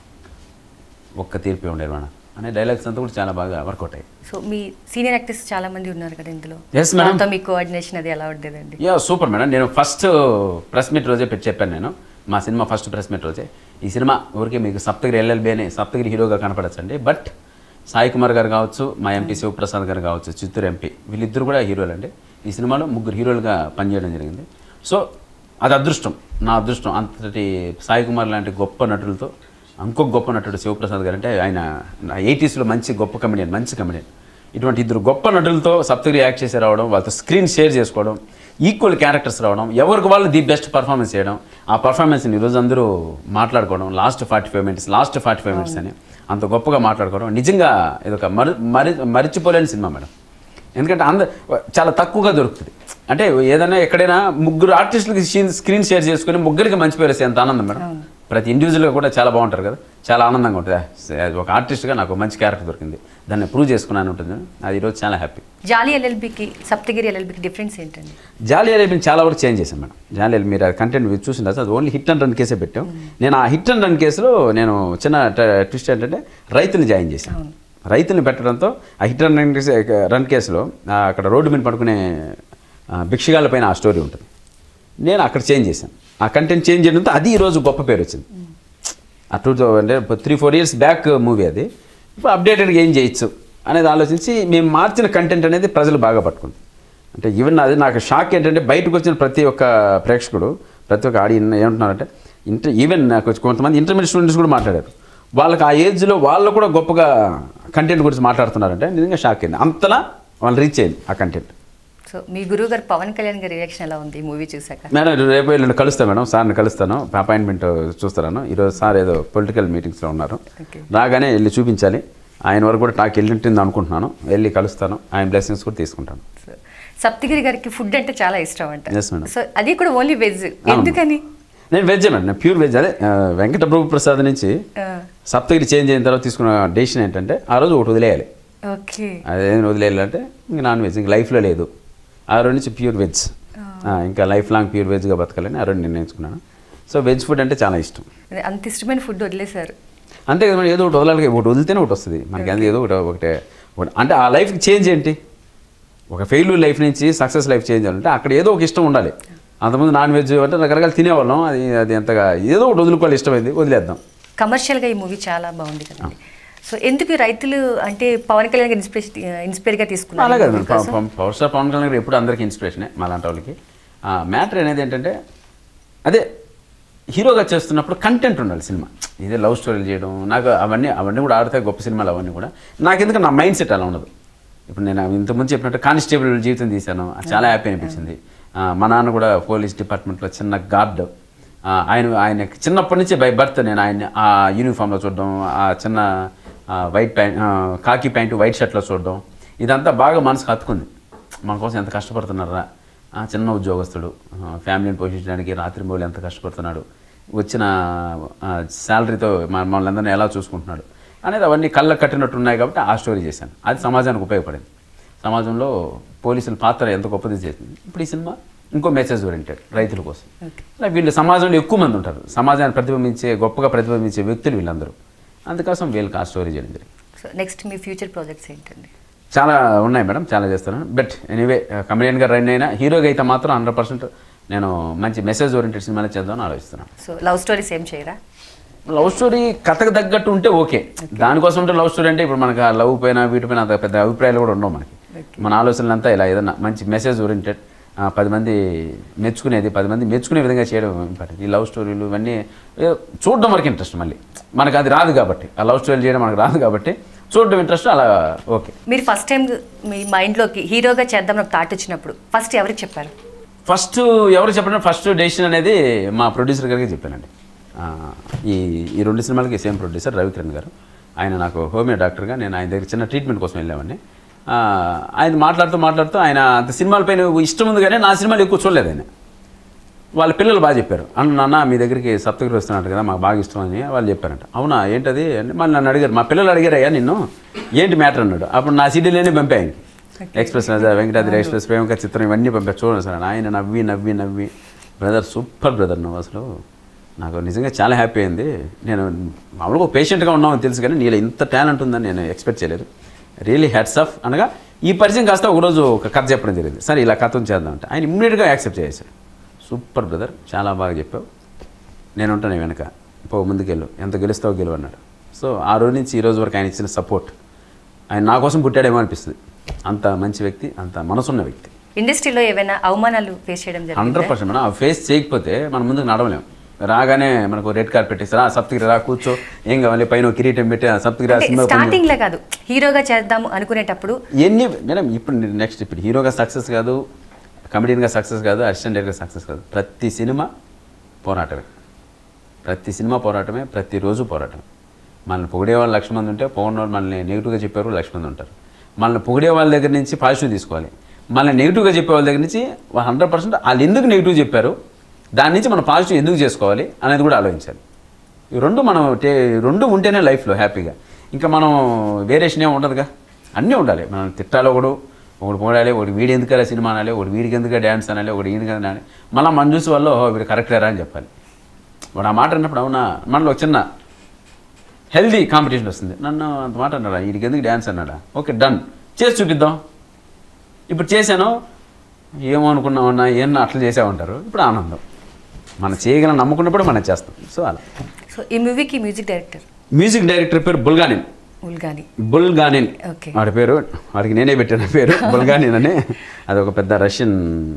ఒక్క తీర్పే ఉండేది మేడం అనే డైలాగ్స్ అంతా కూడా చాలా బాగా వర్కౌట్ అయ్యాయి సో మీ సీనియర్ యాక్టర్స్ చాలా మంది ఉన్నారు కదా ఇందులో ఎస్ మేడం మీ కోఆర్డినేషన్ అది ఎలా ఉండేదండి యా సూపర్ మేడం నేను ఫస్ట్ ప్రెస్ మీట్ రోజే పెట్టి చెప్పాను నేను మా సినిమా ఫస్ట్ ప్రెస్ మీట్ రోజే ఈ సినిమా ఊరికే మీకు సప్తగిరి ఎల్ఎల్బీ అనే సప్తగిరి హీరోగా కనపడచ్చండి బట్ సాయి కుమార్ గారు కావచ్చు మా ఎంపీ శివప్రసాద్ గారు కావచ్చు చిత్తూరు ఎంపీ వీళ్ళిద్దరు కూడా హీరోలు అండి ఈ సినిమాలో ముగ్గురు హీరోలుగా పనిచేయడం జరిగింది సో అది అదృష్టం నా అదృష్టం అంతటి సాయి కుమార్ లాంటి గొప్ప నటులతో ఇంకొక గొప్ప నటుడు శివప్రసాద్ గారు అంటే ఆయన ఎయిటీస్లో మంచి గొప్ప కమెడియన్ మంచి కమెడియన్ ఇటువంటి ఇద్దరు గొప్ప నటులతో సప్తగిరి యాక్ట్ చేసి రావడం వాళ్ళతో స్క్రీన్ షేర్ చేసుకోవడం ఈక్వల్ క్యారెక్టర్స్ రావడం ఎవరికి వాళ్ళు ది బెస్ట్ పర్ఫార్మెన్స్ చేయడం ఆ పర్ఫార్మెన్స్ని ఈరోజు అందరూ మాట్లాడుకోవడం last forty five minutes last forty five minutes అని అంత గొప్పగా మాట్లాడుకోవడం నిజంగా ఇదొక మరి మరి మరిచిపోలేని సినిమా మేడం ఎందుకంటే అంద చాలా తక్కువగా దొరుకుతుంది అంటే ఏదైనా ఎక్కడైనా ముగ్గురు ఆర్టిస్టులకి స్క్రీన్ షేర్ చేసుకుని ముగ్గురికి మంచి పేరు ఎంత ఆనందం మేడం ప్రతి ఇండివిజువల్గా కూడా చాలా బాగుంటారు కదా చాలా ఆనందంగా ఉంటుంది ఒక ఆర్టిస్ట్గా నాకు మంచి క్యారెక్టర్ దొరికింది దాన్ని ప్రూవ్ చేసుకున్నాను ఉంటుంది అది ఈరోజు చాలా హ్యాపీ జాలి ఎల్ఎల్బికి సప్తగిరి ఎల్ఎల్బికి డిఫరెన్స్ ఏంటండి జాలి ఎల్ఎల్బిని చాలా వరకు చేంజ్ చేశాను మేడం జాలి ఎల్ఎల్బి మీరు కంటెంట్ చూసింటారు అది ఓన్లీ హిట్ అండ్ రన్ కేసే పెట్టాం నేను ఆ హిట్ అండ్ రన్ కేసులో నేను చిన్న ట్విస్ట్ ఏంటంటే రైతుని జాయిన్ చేశాను రైతుని పెట్టడంతో ఆ hit and run case run కేసులో అక్కడ రోడ్డు మీద పడుకునే భిక్షగాళ్ళ పైన ఆ స్టోరీ ఉంటుంది నేను అక్కడ చేంజ్ చేశాను ఆ కంటెంట్ చేంజ్ చేయడంతో అది ఈరోజు గొప్ప పేరు వచ్చింది ఆ టూ అంటే three four years back movie అది ఇప్పుడు అప్డేటెడ్గా ఏం చేయొచ్చు అనేది ఆలోచించి మేము మార్చిన కంటెంట్ అనేది ప్రజలు బాగా పట్టుకుంది అంటే ఈవెన్ అది నాకు షాక్ ఏంటంటే బయటకు వచ్చిన ప్రతి ఒక్క ప్రేక్షకుడు ప్రతి ఒక్క ఆడియన్ ఏమంటున్నారంటే ఇంటర్ ఈవెన్ నాకు కొంతమంది ఇంటర్మీడియట్ స్టూడెంట్స్ కూడా మాట్లాడారు వాళ్ళకి ఆ ఏజ్లో వాళ్ళు కూడా గొప్పగా కంటెంట్ గురించి మాట్లాడుతున్నారంటే నిజంగా షాక్ అయింది అంతలా వాళ్ళు రీచ్ అయింది ఆ కంటెంట్ సో మీ గురువు గారు పవన్ కళ్యాణ్ గారి రియాక్షన్ ఎలా ఉంది మూవీ చూసాక మేడం రేపు వెళ్ళి కలుస్తాను మేడం సార్ని కలుస్తాను అపాయింట్మెంట్ చూస్తాను ఈరోజు సార్ ఏదో పొలిటికల్ మీటింగ్స్లో ఉన్నారు రాగానే వెళ్ళి చూపించాలి ఆయన వరకు కూడా నాకు వెళ్ళింటుంది అనుకుంటున్నాను వెళ్ళి కలుస్తాను ఆయన బ్లెస్సింగ్స్ కూడా తీసుకుంటాను సప్తగిరి గారికి ఫుడ్ అంటే చాలా ఇష్టం అంట ఎస్ మేడం సో అది కూడా ఓన్లీ వెజ్ ఎందుకని నేను వెజ్ మేడం నేను ప్యూర్ వెజ్ అదే వెంకట ప్రభు ప్రసాద్ నుంచి సప్తగిరి చేంజ్ అయిన తర్వాత తీసుకున్న డెసిషన్ ఏంటంటే ఆ రోజు ఒకటి వదిలేయాలి ఓకే అదేం వదిలేయాలంటే ఇంక నాన్ వెజ్ ఇంక లైఫ్లో లేదు ఆ రోజు నుంచి ప్యూర్ వెజ్ ఇంకా లైఫ్ లాంగ్ ప్యూర్ వెజ్గా బతకాలని ఆ రోజు నిర్ణయించుకున్నాను సో వెజ్ ఫుడ్ అంటే చాలా ఇష్టం అంత ఇష్టమైన ఫుడ్ వదిలేశారు అంతే కదా ఏదో ఒకటి వదలాలి ఒకటి వదిలితేనే ఒకటి వస్తుంది మనకి అది ఏదో ఒకటి ఒకటే ఒకటి అంటే ఆ లైఫ్కి చేంజ్ ఏంటి ఒక ఫెయిల్యూర్ లైఫ్ నుంచి సక్సెస్ లైఫ్ చేంజ్ అవ్వాలంటే అక్కడ ఏదో ఒక ఇష్టం ఉండాలి అంతకుముందు నాన్ వెజ్ అంటే రకరకాలు తినేవాళ్ళం అది అది ఎంతగా ఏదో ఒకటి వదులుకోవాలి ఇష్టమైంది వదిలేద్దాం కమర్షియల్గా ఈ మూవీ చాలా బాగుంది కదండి సో ఎందుకు రైతులు అంటే పవన్ కళ్యాణ్ గారు ఇన్స్పిరేషన్ ఇన్స్పైర్గా తీసుకున్నారు అలాగే పవర్ స్టార్ పవన్ కళ్యాణ్ గారు ఎప్పుడు అందరికీ ఇన్స్పిరేషనే మా లాంటి వాళ్ళకి మ్యాటర్ అనేది ఏంటంటే అదే హీరోగా చేస్తున్నప్పుడు కంటెంట్ ఉండాలి సినిమా. ఇదే లవ్ స్టోరీలు చేయడం నాకు అవన్నీ అవన్నీ కూడా ఆడతాయి గొప్ప సినిమాలు అవన్నీ కూడా. నాకు ఎందుకు నా మైండ్ సెట్ అలా ఉండదు. ఇప్పుడు నేను ఇంతకుముందు చెప్పినట్టు కానిస్టేబుల్ జీవితం తీశాను, చాలా హ్యాపీ అనిపించింది. మా నాన్న కూడా పోలీస్ డిపార్ట్మెంట్లో చిన్న గార్డ్. ఆయన ఆయన చిన్నప్పటి నుంచి బై బర్త్ నేను ఆయన ఆ యూనిఫామ్లో చూడడం, ఆ చిన్న white pant khaki pant white షర్ట్లో చూడడం, ఇదంతా బాగా మనసుకు హత్తుకుంది. మన కోసం ఎంత కష్టపడుతున్నారా, చిన్న ఉద్యోగస్తుడు ఫ్యామిలీని పోషించడానికి రాత్రి మూలు ఎంత కష్టపడుతున్నాడు, వచ్చిన శాలరీతో మమ్మల్ని అందరినీ ఎలా చూసుకుంటున్నాడు అనేది అవన్నీ కళ్ళకు కట్టినట్టు ఉన్నాయి. కాబట్టి ఆ స్టోరీ చేశాను. అది సమాజానికి ఉపయోగపడింది. సమాజంలో పోలీసుల పాత్ర ఎంత గొప్పది చేసింది. ఇప్పుడు ఈ సినిమా ఇంకో మెసేజ్ ఓరియంటెడ్ రైతుల కోసం. వీళ్ళు సమాజంలో ఎక్కువ మంది ఉంటారు, సమాజాన్ని ప్రతిబింబించే గొప్పగా ప్రతిబింబించే వ్యక్తులు వీళ్ళందరూ. అందుకోసం వీళ్ళకి ఆ స్టోరీ చేయడం జరిగింది. సో నెక్స్ట్ మీ ఫ్యూచర్ ప్రాజెక్ట్స్ ఏంటండి? చాలా ఉన్నాయి మేడం, చాలా చేస్తాను. బట్ ఎనీవే కమెడియన్గా రన్ అయినా హీరోగా అయితే మాత్రం హండ్రెడ్ పర్సెంట్ నేను మంచి మెసేజ్ ఓరియంటెడ్ సినిమానే చేద్దామని ఆలోచిస్తున్నాను. సో లవ్ స్టోరీస్ ఏం చేయరా? లవ్ స్టోరీ కథకు తగ్గట్టు ఉంటే ఓకే. దానికోసం ఉంటే లవ్ స్టోరీ అంటే ఇప్పుడు మనకు ఆ లవ్ పైన వీటిపైన అంత పెద్ద అభిప్రాయాలు కూడా ఉండవు మనకి. మన ఆలోచనలంతా ఇలా ఏదన్నా మంచి మెసేజ్ ఓరియంటెడ్, పది మంది మెచ్చుకునేది, పది మంది మెచ్చుకునే విధంగా చేయడం ఇంపార్టెంట్. ఈ లవ్ స్టోరీలు ఇవన్నీ చూడడం వరకు ఇంట్రెస్ట్, మళ్ళీ మనకు అది రాదు కాబట్టి, ఆ లవ్ స్టోరీలు చేయడం మనకు రాదు కాబట్టి చూడడం ఇంట్రెస్ట్. అలా ఓకే. మీరు ఫస్ట్ టైం మీ మైండ్లోకి హీరోగా చేద్దాం నాకు థాట్ వచ్చినప్పుడు ఫస్ట్ ఎవరికి చెప్పారు? ఫస్ట్ ఎవరికి చెప్పడం, ఫస్ట్ డెసిషన్ అనేది మా ప్రొడ్యూసర్ గారికి చెప్పానండి. ఈ ఈ రెండు సినిమాలకి సేమ్ ప్రొడ్యూసర్ రవికిరణ్ గారు. ఆయన నాకు హోమియో డాక్టర్గా, నేను ఆయన దగ్గర చిన్న ట్రీట్మెంట్ కోసం వెళ్ళామని. ఆయన మాట్లాడుతూ మాట్లాడుతూ ఆయన అంత సినిమాలపైన ఇష్టం ఉంది కానీ నా సినిమాలు ఎక్కువ చూడలేదు ఆయన. వాళ్ళ పిల్లలు బాగా చెప్పారు, అన్న నాన్న మీ దగ్గరికి సప్తగిరి వస్తున్నట్టు కదా, మాకు బాగా ఇష్టం అని వాళ్ళు చెప్పారంట. అవునా ఏంటది అంటే మళ్ళీ నన్ను అడిగారు, మా పిల్లలు అడిగారయ్యా నిన్ను ఏంటి మ్యాటర్ అన్నాడు. అప్పుడు నా సీడీలోనే పంపా ఆయనకి. ఎక్స్ప్రెస్ వెంకటాద్రి ఎక్స్ప్రెస్, ప్రేమక చిత్రం ఇవన్నీ పంపా చూడండి సార్. ఆయన నవ్వి నవ్వి నవ్వి బ్రదర్ సూపర్ బ్రదర్ నువ్వు అసలు, నాకు నిజంగా చాలా హ్యాపీ అయింది. నేను మామూలుగా పేషెంట్గా ఉన్నామని తెలుసు కానీ నీలో ఇంత టాలెంట్ ఉందని నేను ఎక్స్పెక్ట్ చేయలేదు. రియలీ హ్యాట్స్ ఆఫ్ అనగా ఈ పరిచయం కాస్త ఒకరోజు ఒక కథ చెప్పడం జరిగింది. సరే ఇలా కథను చేద్దామంటే ఆయన ఇమ్మీడియట్గా యాక్సెప్ట్ చేశారు. సూపర్ బ్రదర్ చాలా బాగా చెప్పావు, నేను ఉంటాను వెనక, పో ముందుకెళ్ళు, ఎంత గెలుస్తావో గెలువు అన్నాడు. సో ఆ రోజు నుంచి ఈ రోజు వరకు ఆయన ఇచ్చిన సపోర్ట్, ఆయన నా కోసం పుట్టాడేమో అనిపిస్తుంది. అంత మంచి వ్యక్తి, అంత మనసున్న వ్యక్తి. ఇండస్ట్రీలో ఏమైనా అవమానాలు ఫేస్ చేయడం జరిగింది? హండ్రెడ్ పర్సెంట్ మనం ఫేస్ చేయకపోతే మనం ముందుకు నడవలేము. రాగానే మనకు రెడ్ కార్పెట్ ఇస్తారా, సప్తగిరి రా కూర్చో, ఏం కావాలి పైన కిరీటం పెట్టి సప్తగిరి సినిమా స్టార్టింగ్ లో కాదు హీరోగా చేద్దాము అనుకునేటప్పుడు ఎన్ని మేడం ఇప్పుడు నెక్స్ట్ ఇప్పుడు హీరోగా సక్సెస్ కాదు, కమెడియన్గా సక్సెస్ కాదు, అసిస్టెంట్ డైరెక్టర్గా సక్సెస్ కాదు. ప్రతి సినిమా పోరాటమే, ప్రతి సినిమా పోరాటమే, ప్రతిరోజు పోరాటమే. మనల్ని పొగిడే వాళ్ళు లక్ష మంది ఉంటే, పొగిడిన వాళ్ళు మనల్ని నెగిటివ్గా చెప్పేవారు లక్ష మంది ఉంటారు. మనల్ని పొగిడే వాళ్ళ దగ్గర నుంచి పాజిటివ్ తీసుకోవాలి, మనల్ని నెగిటివ్గా చెప్పే వాళ్ళ దగ్గర నుంచి హండ్రెడ్ పర్సెంట్ వాళ్ళు ఎందుకు నెగిటివ్ చెప్పారు, దాని నుంచి మనం పాజిటివ్ ఎందుకు చేసుకోవాలి అనేది కూడా ఆలోచించాలి. ఈ రెండు మనం టే రెండు ఉంటేనే లైఫ్లో హ్యాపీగా, ఇంకా మనం వేరియేషన్ ఏమి ఉండదుగా, అన్నీ ఉండాలి. మనం తిట్టాలో కూడా ఒకటి పోడాలి, ఒకటి వీడి ఎందుకలా సినిమా అనాలి, ఒకటి వీడికి ఎందుకు డ్యాన్స్ అనాలి, ఒకటి వీడికి అనాలి. మళ్ళీ మన చూసి వాళ్ళు వీడు కరెక్టరా అని చెప్పాలి. వాడు ఆ మాట అన్నప్పుడు అవునా మనలో చిన్న హెల్దీ కాంపిటీషన్ వస్తుంది. నన్ను అంత మాట అన్నాడా, వీడికి ఎందుకు డ్యాన్స్ అన్నాడా, ఓకే డన్ చేసి చూపిద్దాం. ఇప్పుడు చేశాను ఏమో అనుకున్నామన్నా ఏమన్నా అట్లా చేసామంటారు. ఇప్పుడు ఆనందం, మనం చేయగలం నమ్ముకున్నప్పుడు మనం చేస్తాం. సో అలా. సో ఈ మూవీకి మ్యూజిక్ డైరెక్టర్ మ్యూజిక్ డైరెక్టర్ పేరు బుల్గానిన్. బుల్గానిన్ వాడి పేరు, వాడికి నేనే పెట్టిన పేరు బుల్గానిన్ అని. అది ఒక పెద్ద రష్యన్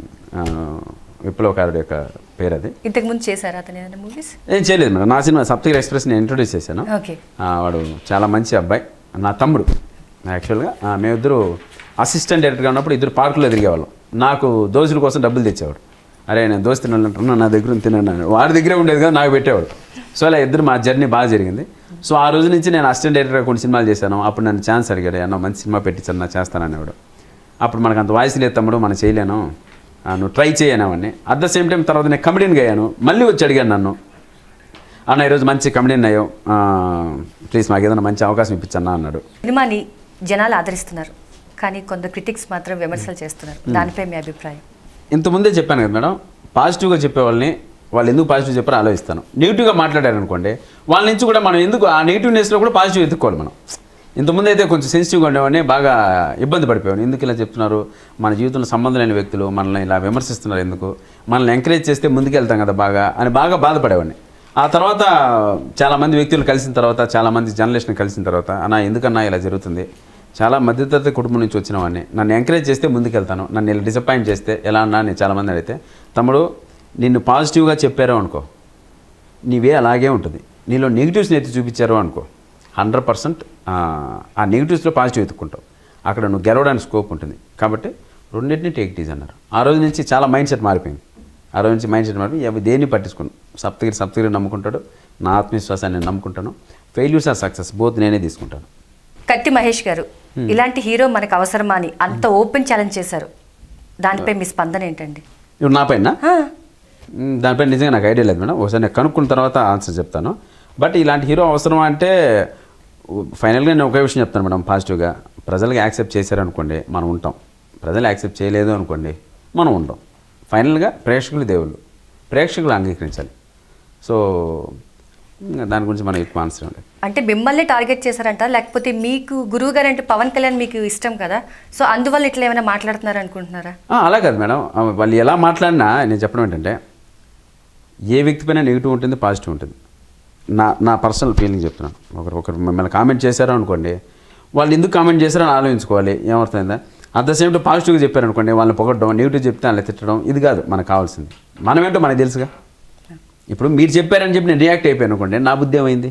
విప్లవకారుడు యొక్క పేరు. అది ఇంతకుముందు చేశారా అతను ఏదైనా మూవీస్? ఏం చేయలేదు మేడం. నా సినిమా సప్తగిరి ఎక్స్ప్రెస్ నేను ఇంట్రొడ్యూస్ చేశాను. వాడు చాలా మంచి అబ్బాయి, నా తమ్ముడు. యాక్చువల్గా మేమిద్దరు అసిస్టెంట్ డైరెక్టర్గా ఉన్నప్పుడు ఇద్దరు పార్కులో తిరిగేవాళ్ళం. నాకు దోశల కోసం డబ్బులు తెచ్చేవాడు. అరే నేను దోశ తినాలంటున్నా, నా దగ్గర తిన్నాను, వాడి దగ్గరే ఉండేది కదా నాకు పెట్టేవాడు. సో అలా ఇద్దరు మా జర్నీ బాగా జరిగింది. సో ఆ రోజు నుంచి నేను అసిస్టెంట్ డైరెక్టర్గా కొన్ని సినిమాలు చేశాను. అప్పుడు నన్ను ఛాన్స్ అడిగాడు, అన్న మంచి సినిమా పెట్టించాను నా చేస్తాననేవాడు. అప్పుడు మనకు అంత వాయిస్ లేదు తమ్ముడు, మనం చేయలేను, నువ్వు ట్రై చేయనవన్నీ. అట్ ద సేమ్ టైం తర్వాత నేను కమెడియన్గా అయ్యాను. మళ్ళీ వచ్చి అడిగాను నన్ను, అన్న ఈరోజు మంచి కమెడియన్ అయ్యావు, ప్లీజ్ మాకు ఏదైనా మంచి అవకాశం ఇప్పించన్నా అన్నాడు. సినిమాని జనాలు ఆదరిస్తున్నారు కానీ కొందరు క్రిటిక్స్ మాత్రం విమర్శలు చేస్తున్నారు, దానిపై మీ అభిప్రాయం? ఇంతకుముందే చెప్పాను కదా మేడం, పాజిటివ్గా చెప్పేవాళ్ళని వాళ్ళు ఎందుకు పాజిటివ్ చెప్పారో ఆలోచిస్తాను. నెగిటివ్గా మాట్లాడారు అనుకోండి, వాళ్ళ నుంచి కూడా మనం ఎందుకు ఆ నెగిటివ్నెస్లో కూడా పాజిటివ్ ఎత్తుకోవాలి మనం. ఇంతకుముందు అయితే కొంచెం సెన్సిటివ్గా ఉండేవాడిని, బాగా ఇబ్బంది పడిపోయాను. ఎందుకు ఇలా చెప్తున్నారు, మన జీవితంలో సంబంధం లేని వ్యక్తులు మనల్ని ఇలా విమర్శిస్తున్నారు ఎందుకు, మనల్ని ఎంకరేజ్ చేస్తే ముందుకెళ్తాం కదా బాగా అని బాగా బాధపడేవాడిని. ఆ తర్వాత చాలామంది వ్యక్తులు కలిసిన తర్వాత, చాలామంది జర్నలిస్ట్ని కలిసిన తర్వాత, అన్న ఎందుకన్నా ఇలా జరుగుతుంది, చాలా మధ్యతరగతి కుటుంబం నుంచి వచ్చిన వాడిని, నన్ను ఎంకరేజ్ చేస్తే ముందుకెళ్తాను, నన్ను ఇలా డిసప్పాయింట్ చేస్తే ఎలా అన్నా అని చాలామంది అడిగితే, తమ్ముడు నిన్ను పాజిటివ్గా చెప్పారో అనుకో, నీవే అలాగే ఉంటుంది. నీలో నెగిటివ్స్ని ఎత్తి చూపించారు అనుకో, హండ్రెడ్ పర్సెంట్ ఆ నెగిటివ్స్లో పాజిటివ్ ఎత్తుకుంటావు. అక్కడ నువ్వు గెలవడానికి స్కోప్ ఉంటుంది. కాబట్టి రెండింటిని టేక్ ఈజీ అన్నారు. ఆ రోజు నుంచి చాలా మైండ్ సెట్ మారిపోయింది. ఆ రోజు నుంచి మైండ్ సెట్ మారిపోయి అవి దేన్ని పట్టించుకున్నాను. సప్తగిరి సప్తగిరి నమ్ముకుంటాడు, నా ఆత్మవిశ్వాసాన్ని నేను నమ్ముకుంటాను. ఫెయిల్యూర్స్ ఆర్ సక్సెస్ బోత్ నేనే తీసుకుంటాను. కత్తి మహేష్ గారు ఇలాంటి హీరో మనకు అవసరమా అని అంత ఓపెన్ ఛాలెంజ్ చేశారు. దానిపై మీ స్పందన ఏంటండి? ఇప్పుడు నా పైన దానిపై నిజంగా నాకు ఐడియా లేదు మేడం. ఒకసారి నేను కనుక్కున్న తర్వాత ఆన్సర్ చెప్తాను. బట్ ఇలాంటి హీరో అవసరమా అంటే ఫైనల్గా నేను ఒకే విషయం చెప్తాను మేడం. పాజిటివ్గా ప్రజలకు యాక్సెప్ట్ చేశారనుకోండి మనం ఉంటాం, ప్రజలు యాక్సెప్ట్ చేయలేదు అనుకోండి మనం ఉంటాం. ఫైనల్గా ప్రేక్షకులు దేవుళ్ళు, ప్రేక్షకులు అంగీకరించాలి. సో దాని గురించి మనం ఎక్కువ ఆన్సర్ ఉండదు. అంటే మిమ్మల్ని టార్గెట్ చేశారంట, లేకపోతే మీకు గురువు గారు అంటే పవన్ కళ్యాణ్ మీకు ఇష్టం కదా, సో అందువల్ల ఇట్లా ఏమైనా మాట్లాడుతున్నారు అనుకుంటున్నారా? అలా కాదు మేడం. వాళ్ళు ఎలా మాట్లాడినా నేను చెప్పడం ఏంటంటే ఏ వ్యక్తి పైన నెగిటివ్ ఉంటుంది, పాజిటివ్ ఉంటుంది. నా నా పర్సనల్ ఫీలింగ్ చెప్తున్నాను. ఒకరు ఒకరు మిమ్మల్ని కామెంట్ చేశారో అనుకోండి, వాళ్ళు ఎందుకు కామెంట్ చేశారో అని ఆలోచించుకోవాలి. ఏమవుతుందా? అట్ ద సేమ్ టైం పాజిటివ్గా చెప్పారనుకోండి, వాళ్ళని పొగడడం, నెగిటివ్ చెప్తే వాళ్ళని తిట్టడం, ఇది కాదు మనకు కావాల్సింది. మనమేంటో మనకు తెలుసుగా. ఇప్పుడు మీరు చెప్పారని చెప్పి నేను రియాక్ట్ అయిపోయాను అనుకోండి, నా బుద్ధి ఏమైంది?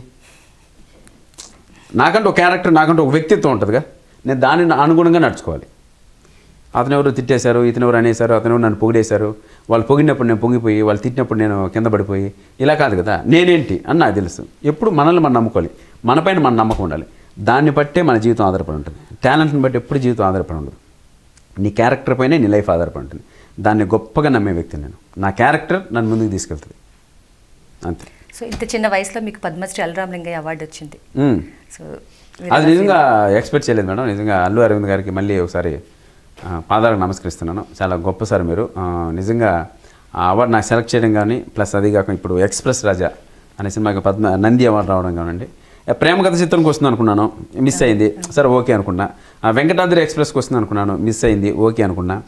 నాకంటూ ఒక క్యారెక్టర్, నాకంటూ ఒక వ్యక్తిత్వం ఉంటుందిగా. నేను దానిని అనుగుణంగా నడుచుకోవాలి. అతను ఎవరు తిట్టేశారు, ఇతను ఎవరు అనేశారు, అతను ఎవరు నన్ను పొగిడేశారు, వాళ్ళు పొగిడినప్పుడు నేను పొంగిపోయి, వాళ్ళు తిట్టినప్పుడు నేను కింద పడిపోయి, ఇలా కాదు కదా. నేనేంటి అని నాకు తెలుసు. ఎప్పుడు మనల్ని మనం నమ్ముకోవాలి, మనపైన మన నమ్మకం ఉండాలి. దాన్ని బట్టే మన జీవితం ఆధారపడి ఉంటుంది. టాలెంట్ని బట్టి ఎప్పుడు జీవితం ఆధారపడి ఉండదు. నీ క్యారెక్టర్ పైనే నీ లైఫ్ ఆధారపడి ఉంటుంది. దాన్ని గొప్పగా నమ్మే వ్యక్తి నేను. నా క్యారెక్టర్ నన్ను ముందుకు తీసుకెళ్తుంది అంతే. సో ఇంత చిన్న వయసులో మీకు పద్మశ్రీ అల్రామలింగయ్య అవార్డు వచ్చింది. సో అది నిజంగా ఎక్స్పెక్ట్ చేయలేదు మేడం. నిజంగా అల్లు అరవింద్ గారికి మళ్ళీ ఒకసారి పాదాలకు నమస్కరిస్తున్నాను. చాలా గొప్ప సార్ మీరు. నిజంగా ఆ అవార్డు నాకు సెలెక్ట్ చేయడం కానీ, ప్లస్ అది కాక ఇప్పుడు ఎక్స్ప్రెస్ రాజా అనే సినిమాకి పద్మ నంది అవార్డు రావడం కానివ్వండి. ప్రేమ కథ చిత్రంకి వస్తుంది అనుకున్నాను, మిస్ అయింది. సరే ఓకే అనుకున్నా. వెంకటాద్రి ఎక్స్ప్రెస్కి వస్తుంది అనుకున్నాను, మిస్ అయింది. ఓకే అనుకున్నా.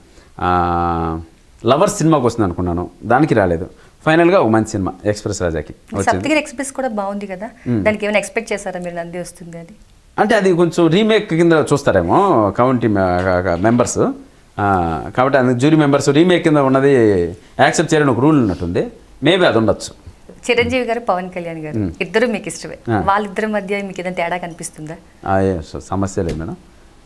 లవర్స్ సినిమాకి వస్తుంది అనుకున్నాను, దానికి రాలేదు. ఫైనల్గా ఒక మంచి సినిమా ఎక్స్ప్రెస్ రాజాకి. సప్తగిరి ఎక్స్ప్రెస్ కూడా బాగుంది కదా, దానికి ఏమైనా ఎక్స్పెక్ట్ చేశారా మీరు? నంది వస్తుంది అది అంటే అది కొంచెం రీమేక్ కింద చూస్తారేమో కౌంటీ మెంబర్స్. కాబట్టి అది జ్యూరీ మెంబర్స్ రీమేక్ కింద ఉన్నది యాక్సెప్ట్ చేయాలని ఒక రూల్ ఉన్నట్టుంది. మేబీ అది ఉండొచ్చు. చిరంజీవి గారు, పవన్ కళ్యాణ్ గారు ఇద్దరు మీకు ఇష్టమే. వాళ్ళిద్దరి మధ్య మీకు ఏదైనా తేడా కనిపిస్తుందా? సమస్య లేదు మేడం.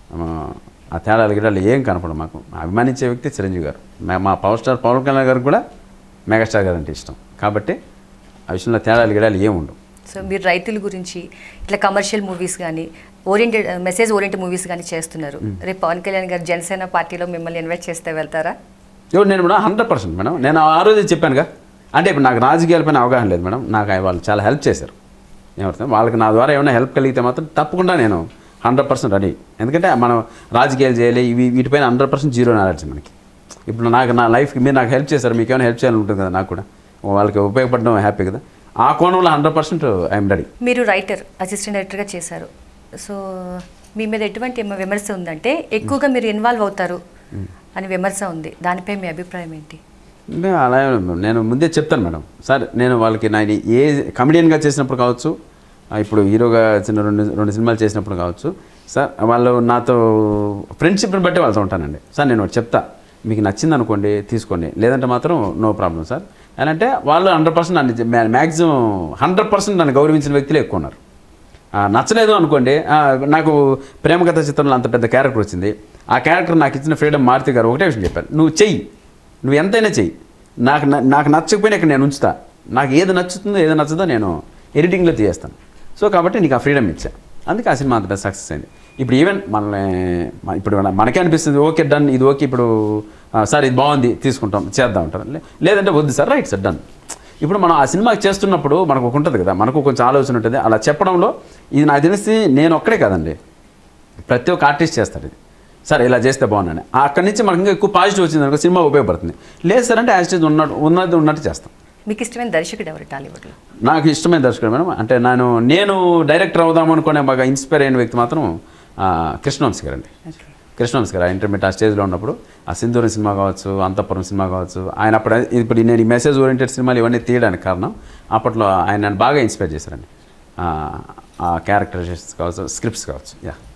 ఆ తేడాలు గిడాలు ఏం కనపడదు మాకు. అభిమానించే వ్యక్తి చిరంజీవి గారు. మా పవర్ స్టార్ పవన్ కళ్యాణ్ గారికి కూడా మెగాస్టార్ గారు అంటే ఇష్టం. కాబట్టి ఆ విషయంలో తేడాలు గిడాలు ఏమి ఉండవు. సో మీరు రైతుల గురించి ఇట్లా కమర్షియల్ మూవీస్ కానీ, ఓరియంటెడ్ మెసేజ్ ఓరియంటెడ్ మూవీస్ కానీ చేస్తున్నారు. రేపు పవన్ కళ్యాణ్ గారు జనసేన పార్టీలో మిమ్మల్ని ఇన్వైట్ చేస్తే వెళ్తారా? ఎవరు? నేను కూడా హండ్రెడ్ పర్సెంట్ మేడం. నేను ఆ రోజు చెప్పానుగా. అంటే ఇప్పుడు నాకు రాజకీయాలపైన అవగాహన లేదు మేడం. నాకు వాళ్ళు చాలా హెల్ప్ చేశారు. ఏమవుతుంది వాళ్ళకి నా ద్వారా ఏమైనా హెల్ప్ కలిగితే మాత్రం తప్పకుండా నేను హండ్రెడ్ పర్సెంట్ రెడీ. ఎందుకంటే మనం రాజకీయాలు చేయాలి, ఇవి వీటిపైన హండ్రెడ్ పర్సెంట్ జీరో నాలెడ్జ్ మనకి. ఇప్పుడు నాకు నా లైఫ్కి మీరు నాకు హెల్ప్ చేశారు, మీకు ఏమైనా హెల్ప్ చేయాలని ఉంటుంది కదా. నాకు కూడా వాళ్ళకి ఉపయోగపడడం హ్యాపీ కదా. ఆ కోణంలో హండ్రెడ్ పర్సెంట్ ఐఎమ్ రెడీ. మీరు రైటర్, అసిస్టెంట్ డైరెక్టర్గా చేశారు. సో మీ మీద ఎటువంటి విమర్శ ఉందంటే ఎక్కువగా మీరు ఇన్వాల్వ్ అవుతారు అని విమర్శ ఉంది. దానిపై మీ అభిప్రాయం ఏంటి? అలా నేను ముందే చెప్తాను మేడం. సార్ నేను వాళ్ళకి నా ఏ కమెడియన్గా చేసినప్పుడు కావచ్చు, ఇప్పుడు హీరోగా చిన్న రెండు రెండు సినిమాలు చేసినప్పుడు కావచ్చు, సార్ వాళ్ళు నాతో ఫ్రెండ్షిప్ని బట్టి వాళ్ళతో ఉంటానండి. సార్ నేను ఒకటి చెప్తా, మీకు నచ్చింది అనుకోండి తీసుకోండి, లేదంటే మాత్రం నో ప్రాబ్లం సార్ అని. అంటే వాళ్ళు హండ్రెడ్ పర్సెంట్ నన్ను మ్యాక్సిమం హండ్రెడ్ పర్సెంట్ నన్ను గౌరవించిన వ్యక్తులు ఎక్కువ ఉన్నారు. నచ్చలేదు అనుకోండి, నాకు ప్రేమ కథ చిత్రంలో అంత పెద్ద క్యారెక్టర్ వచ్చింది, ఆ క్యారెక్టర్ నాకు ఇచ్చిన ఫ్రీడమ్ మారుతి గారు ఒకటే విషయం చెప్పారు, నువ్వు చెయ్యి, నువ్వు ఎంతైనా చెయ్యి, నాకు నాకు నచ్చకపోయినా ఇక్కడ నేను ఉంచుతా, నాకు ఏది నచ్చుతుందో ఏది నచ్చుదో నేను ఎడిటింగ్లో తీయేస్తాను. సో కాబట్టి నీకు ఆ ఫ్రీడమ్ ఇచ్చా, అందుకే ఆ సినిమా అంత పెద్ద సక్సెస్ అయింది. ఇప్పుడు ఈవెన్ మనల్ని ఇప్పుడు మనకే అనిపిస్తుంది ఓకే డన్, ఇది ఓకే, ఇప్పుడు సార్ ఇది బాగుంది తీసుకుంటాం చేద్దాం అంటారు, లేదంటే వద్దు సార్ రైట్ సార్ డన్. ఇప్పుడు మనం ఆ సినిమాకి చేస్తున్నప్పుడు మనకు ఒక ఉంటుంది కదా, మనకు కొంచెం ఆలోచన ఉంటుంది, అలా చెప్పడంలో ఇది నాకు తెలిసి నేను ఒక్కడే కాదండి, ప్రతి ఒక్క ఆర్టిస్ట్ చేస్తారు ఇది, సార్ ఇలా చేస్తే బాగున్నాను. అక్కడి నుంచి మనకి ఇంకా ఎక్కువ పాజిటివ్ వచ్చింది అనుకో సినిమా ఉపయోగపడుతుంది. లేదు సార్ అంటే యాజ్ ఉన్నట్టు ఉన్నది ఉన్నట్టు చేస్తాం. మీకు ఇష్టమైన దర్శకుడు ఎవరు టాలీవుడ్లో? నాకు ఇష్టమైన దర్శకుడు మేడం అంటే నేను నేను డైరెక్టర్ అవుదాం అనుకునే బాగా ఇన్స్పైర్ అయిన వ్యక్తి మాత్రం కృష్ణవంశీ గారు అండి. కృష్ణవంశీ గారు ఇంటర్మీడియట్ ఆ స్టేజ్లో ఉన్నప్పుడు ఆ సింధూరం సినిమా కావచ్చు, అంతఃపురం సినిమా కావచ్చు, ఆయన అప్పుడు ఇప్పుడు నేను ఈ మెసేజ్ ఓరియంటెడ్ సినిమాలు ఇవన్నీ తీయడానికి కారణం అప్పట్లో ఆయన నన్ను బాగా ఇన్స్పైర్ చేశారండి. ఆ క్యారెక్టరైజేషన్స్ కావచ్చు, స్క్రిప్ట్స్ కావచ్చు. యా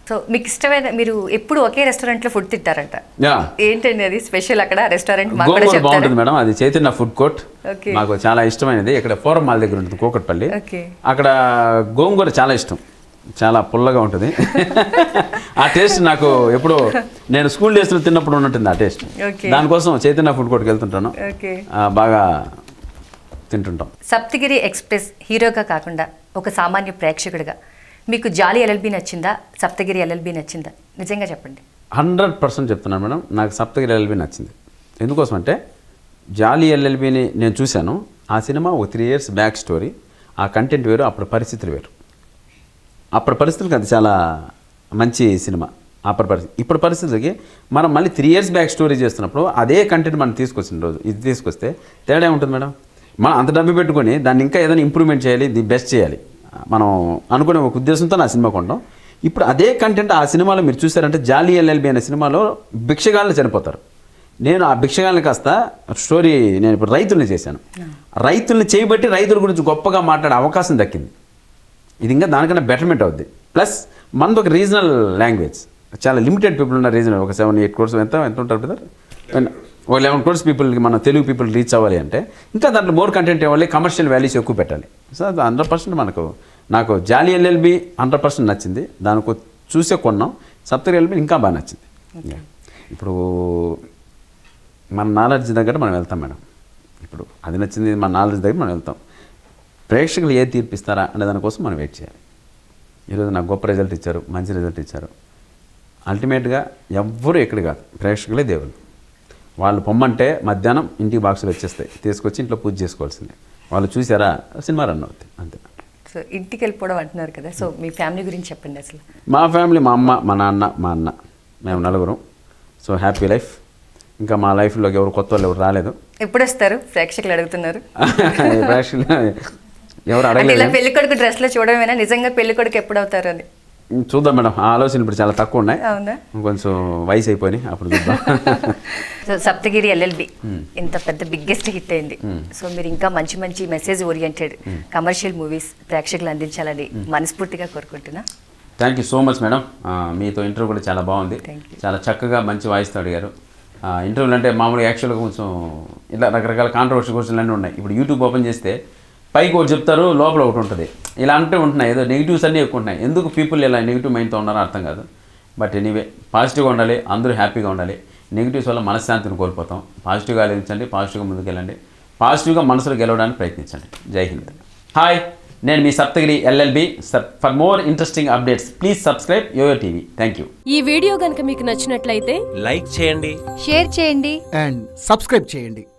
సో మీకు ఇష్టమైన మీరు ఎప్పుడు ఒకే రెస్టారెంట్లో ఫుడ్ తింటారంట, ఏంటండి అది స్పెషల్ అక్కడ రెస్టారెంట్? బాగుంటుంది మేడం, అది చైతన్య ఫుడ్ కోర్ట్, మాకు చాలా ఇష్టమైనది. ఇక్కడ ఫోరం మాల్ దగ్గర ఉంటుంది కూకట్పల్లి, అక్కడ గోంగూర చాలా ఇష్టం, చాలా పుల్లగా ఉంటుంది. ఆ టేస్ట్ నాకు ఎప్పుడు నేను స్కూల్ డేస్లో తిన్నప్పుడు ఉన్నట్టుంది ఆ టేస్ట్. దానికోసం చైతన్య ఫుడ్ కోర్ట్కి వెళ్తుంటాను, బాగా తింటుంటాం. సప్తగిరి ఎక్స్ప్రెస్ హీరోగా కాకుండా ఒక సామాన్య ప్రేక్షకుడిగా మీకు జాలి ఎల్ఎల్బి నచ్చిందా, సప్తగిరి ఎల్ఎల్బి నచ్చిందా? నిజంగా చెప్పండి. హండ్రెడ్ పర్సెంట్ చెప్తున్నాను మేడం, నాకు సప్తగిరి ఎల్ఎల్బి నచ్చింది. ఎందుకోసం అంటే జాలి ఎల్ఎల్బిని నేను చూశాను. ఆ సినిమా ఒక త్రీ ఇయర్స్ బ్యాక్ స్టోరీ, ఆ కంటెంట్ వేరు, అప్పుడు పరిస్థితులు వేరు. అప్పటి పరిస్థితులకి అది చాలా మంచి సినిమా. అప్పటి పరిస్థితి ఇప్పుడు పరిస్థితులకి మనం మళ్ళీ త్రీ ఇయర్స్ బ్యాక్ స్టోరీ చేస్తున్నప్పుడు అదే కంటెంట్ మనం తీసుకొచ్చిన రోజు ఇది తీసుకొస్తే తేడా ఉంటుంది మేడం. మనం అంత డబ్బు పెట్టుకొని దాన్ని ఇంకా ఏదైనా ఇంప్రూవ్మెంట్ చేయాలి, ది బెస్ట్ చేయాలి మనం అనుకునే ఒక ఉద్దేశంతో నా సినిమా కొంటాం. ఇప్పుడు అదే కంటెంట్ ఆ సినిమాలో మీరు చూసారంటే జాలి ఎల్ఎల్బి అనే సినిమాలో భిక్షగాళ్ళు చనిపోతారు. నేను ఆ భిక్షగాళ్ళని కాస్త స్టోరీ నేను ఇప్పుడు రైతుల్ని చేశాను. రైతుల్ని చేయబట్టి రైతుల గురించి గొప్పగా మాట్లాడే అవకాశం దక్కింది. ఇది ఇంకా దానికన్నా బెటర్మెంట్ అవుద్ది. ప్లస్ మనది ఒక రీజనల్ లాంగ్వేజ్, చాలా లిమిటెడ్ పీపుల్ ఉన్న రీజనల్, ఒక సెవెన్ ఎయిట్ క్రోర్స్ ఎంత ఎంత ఉంటారు బ్రదర్, ఒక లెవెన్ క్రోర్స్ పీపుల్కి మన తెలుగు పీపుల్ రీచ్ అవ్వాలి అంటే ఇంకా దాంట్లో మోర్ కంటెంట్ ఇవ్వాలి, కమర్షియల్ వాల్యూస్ ఎక్కువ పెట్టాలి. సో అది హండ్రెడ్ పర్సెంట్ మనకు నాకు జాలి ఎల్ఎల్బి హండ్రెడ్ పర్సెంట్ నచ్చింది. దానికి చూసే కొన్నాం. సప్తగిరి ఎల్ఎల్బి ఇంకా బాగా నచ్చింది. ఇప్పుడు మన నాలెడ్జ్ దగ్గర మనం వెళ్తాం మేడం. ఇప్పుడు అది నచ్చింది, మన నాలెడ్జ్ దగ్గర మనం వెళ్తాం. ప్రేక్షకులు ఏ తీర్పిస్తారా అనే దానికోసం మనం వెయిట్ చేయాలి. ఈరోజు నాకు గొప్ప రిజల్ట్ ఇచ్చారు, మంచి రిజల్ట్ ఇచ్చారు. అల్టిమేట్గా ఎవ్వరూ ఎక్కడ కాదు, ప్రేక్షకులే దేవుళ్ళు. వాళ్ళు పొమ్మంటే మధ్యాహ్నం ఇంటికి బాక్సులు వచ్చేస్తాయి, తీసుకొచ్చి ఇంట్లో పూజ చేసుకోవాల్సిందే. వాళ్ళు చూసారా సినిమా రన్ అవుతుంది అంతే. సో ఇంటికి వెళ్ళిపోవడం అంటున్నారు కదా, సో మీ ఫ్యామిలీ గురించి చెప్పండి అసలు. మా ఫ్యామిలీ మా అమ్మ, మా నాన్న, మా అన్న, మేము నలుగురం. So happy life. ఇంకా మా లైఫ్లోకి ఎవరు కొత్త వాళ్ళు ఎవరు రాలేదు. ఎప్పుడు వస్తారు ప్రేక్షకులు అడుగుతున్నారు? ప్రేక్షకులు ఎవరు అడగలేదు. పెళ్లి కొడుకు డ్రెస్లో చూడమేనా, నిజంగా పెళ్లి కొడుకు ఎప్పుడు అవుతారు అని చూద్దాం మేడం. ఆ ఆలోచన ఇప్పుడు చాలా తక్కువ ఉన్నాయి, కొంచెం వయసు అయిపోయి అప్పుడు చూద్దాం. సో సప్తగిరి ఎల్ఎల్బి ఇంత పెద్ద బిగ్గెస్ట్ హిట్ అయింది. సో మీరు ఇంకా మంచి మంచి మెసేజ్ ఓరియంటెడ్ కమర్షియల్ మూవీస్ ప్రేక్షకులు అందించాలని మనస్ఫూర్తిగా కోరుకుంటున్నా. Thank you so much madam. మీతో ఇంటర్వ్యూ కూడా చాలా బాగుంది, చాలా చక్కగా మంచి వాయిస్తో అడిగారు. ఇంటర్వ్యూలు అంటే మామూలుగా యాక్చువల్గా కొంచెం ఇలా రకరకాల కాంట్రవర్షియల్ క్వశ్చన్లు అన్నీ ఉన్నాయి. ఇప్పుడు యూట్యూబ్ ఓపెన్ చేస్తే పైకి ఒకటి చెప్తారు, లోపల ఒకటి ఉంటుంది. ఇలా అంటే ఉంటున్నాయి, ఏదో నెగిటివ్స్ అన్నీ ఎక్కువ ఉంటున్నాయి. ఎందుకు పీపుల్ ఇలా నెగిటివ్ మైండ్తో ఉన్నారో అర్థం కాదు. బట్ ఎనీవే పాజిటివ్గా ఉండాలి, అందరూ హ్యాపీగా ఉండాలి. నెగిటివ్స్ వల్ల మనశ్శాంతిని కోల్పోతాం. పాజిటివ్గా ఆలోచించండి, పాజిటివ్గా ముందుకెళ్ళండి, పాజిటివ్గా మనసులో గెలవడానికి ప్రయత్నించండి. జై హింద్. హాయ్, నేను మీ Saptagiri LLB. For more interesting updates please subscribe Yoyo TV. Thank you. ఈ వీడియో గనుక మీకు నచ్చినట్లయితే లైక్ చేయండి, షేర్ చేయండి అండ్ సబ్స్క్రైబ్ చేయండి.